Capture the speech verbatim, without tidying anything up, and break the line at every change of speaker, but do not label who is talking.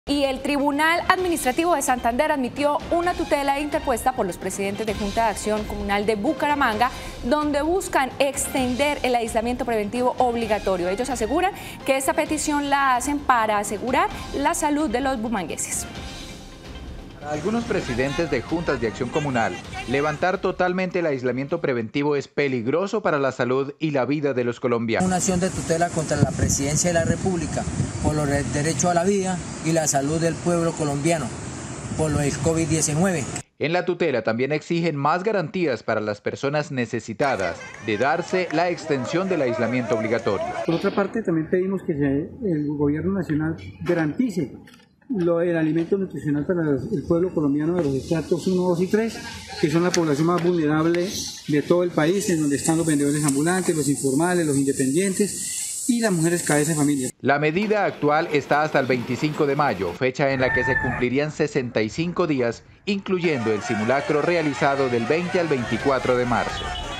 Y el Tribunal Administrativo de Santander admitió una tutela interpuesta por los presidentes de Junta de Acción Comunal de Bucaramanga, donde buscan extender el aislamiento preventivo obligatorio. Ellos aseguran que esta petición la hacen para asegurar la salud de los bumangueses.
Para algunos presidentes de juntas de acción comunal, levantar totalmente el aislamiento preventivo es peligroso para la salud y la vida de los colombianos.
Una acción de tutela contra la presidencia de la República por los derechos a la vida y la salud del pueblo colombiano por lo del COVID diecinueve.
En la tutela también exigen más garantías para las personas necesitadas de darse la extensión del aislamiento obligatorio.
Por otra parte, también pedimos que el gobierno nacional garantice Lo, el alimento nutricional para el pueblo colombiano de los estratos uno, dos y tres, que son la población más vulnerable de todo el país, en donde están los vendedores ambulantes, los informales, los independientes y las mujeres cabeza de familia.
La medida actual está hasta el veinticinco de mayo, fecha en la que se cumplirían sesenta y cinco días, incluyendo el simulacro realizado del veinte al veinticuatro de marzo.